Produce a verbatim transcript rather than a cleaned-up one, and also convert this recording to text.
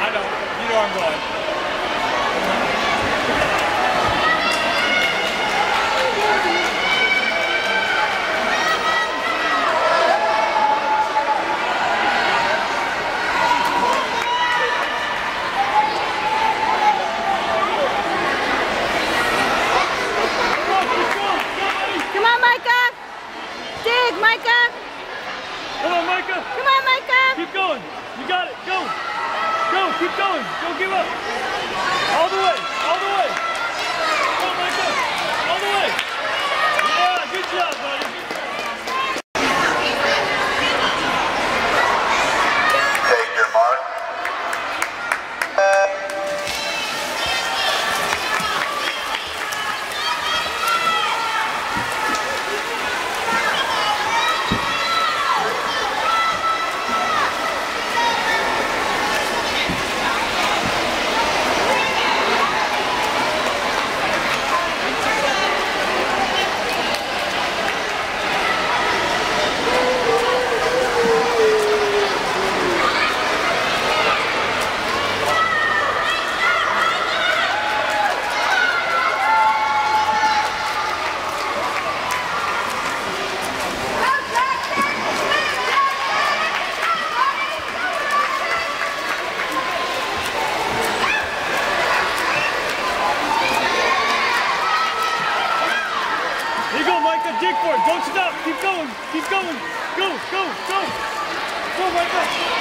I know. You know I'm going. Dig, Micah! Come on, Micah! Come on, Micah! Keep going! You got it! Go! Go! Keep going! Don't give up! All the way! All the way! Go, Micah! All the way! Yeah! Good job, buddy! Take your mark. Dig for it. Don't stop. Keep going. Keep going. Go, go, go. Go, Micah.